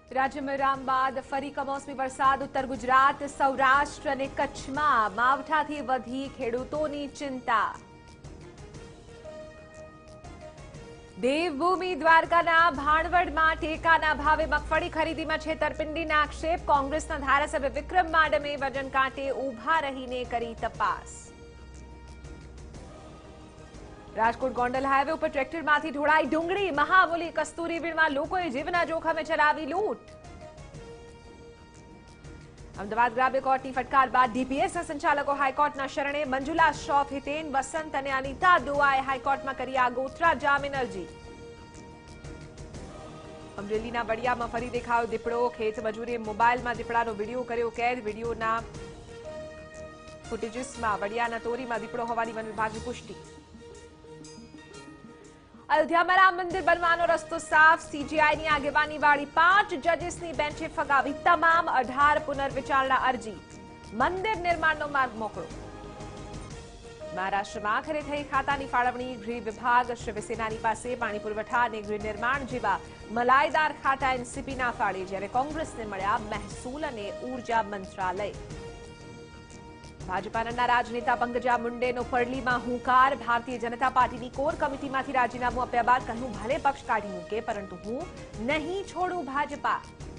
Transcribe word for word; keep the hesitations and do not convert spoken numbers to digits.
રાજ્યમાં રામ બાદ ફરી કમોસમી વરસાદ ઉત્તર ગુજરાત, સૌરાષ્ટ્ર અને કચ્છમાં માવઠાથી વધી ખેડૂતોની ચિંતા। દેવભૂમિ દ્વારકાના ભાણવડમાં ટેકાના ભાવે મગફળી ખરીદીમાં છેતરપિંડીના આક્ષેપ। કોંગ્રેસના ધારાસભ્ય વિક્રમ માડમે વજન કાંટે ઊભા રહીને કરી તપાસ। રાજકોટ ગોંડલ હાઈવે ઉપર ટ્રેક્ટરમાંથી ઢોળાઈ ડુંગળી, મહામૂલી કસ્તુરી વીણમાં લોકોએ જીવના જોખમે ચલાવી લૂંટ। અમદાવાદ ગ્રામ્ય કોર્ટની ફટકાર બાદ ડીપીએસના સંચાલકો હાઈકોર્ટના શરણે। મંજુલા શ્રોફ, હિતેન વસંત અને અનિતા દુઆએ હાઈકોર્ટમાં કરી આગોતરા જામીન અરજી। અમરેલીના વડિયામાં ફરી દેખાયો દીપડો, ખેત મજૂરીએ મોબાઈલમાં દીપડાનો વિડીયો કર્યો કેદ। વિડીયોના ફૂટેજીસમાં વડિયાના તોરીમાં દીપડો હોવાની વન વિભાગની પુષ્ટિ। અયોધ્યામાં રામ મંદિર બનવાનો રસ્તો સાફ, સીજીઆઈની આગેવાની વાળી પાંચ જજીસની બેન્ચે ફગાવી તમામ અઢાર પુનર્વિચારણા અરજી। મંદિર નિર્માણનો માર્ગ મોકળો। મહારાષ્ટ્રમાં આખરે થઈ ખાતાની ફાળવણી। ગૃહ વિભાગ શિવસેનાની પાસે પાણી પુરવઠા અને ગૃહ નિર્માણ જેવા મલાઈદાર ખાતા એનસીપીના ફાળે, જ્યારે કોંગ્રેસને મળ્યા મહેસૂલ અને ઉર્જા મંત્રાલય। ભાજપાના રાજનેતા પંકજા મુંડેનો ફરલીમાં હુંકાર। ભારતીય જનતા પાર્ટીની કોર કમિટીમાંથી રાજીનામું આપ્યા બાદ કહ્યું, ભલે પક્ષ કાઢી મૂકે પરંતુ હું નહીં છોડું ભાજપા।